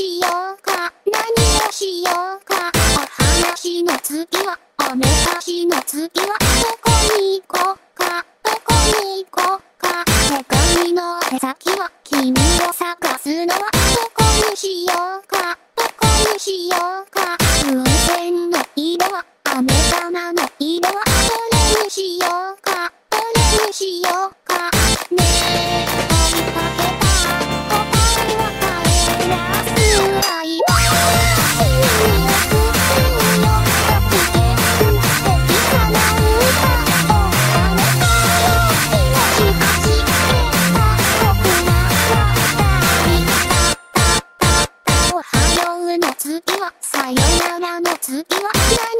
しようか、何をしようか。お話の次は、おめかしの次は、どこに行こうか、どこに行こうか。手紙の手先は、君を探すのは、どこにしようか、どこにしようか。風船の色は、飴玉の色は、どれにしようか、どれにしようか。ねえ、追いかけた答えは帰らす愛は君を救うよ。ご機嫌素敵な歌をあなたよ。命始めた僕らは二人おはようの次はさよならの次は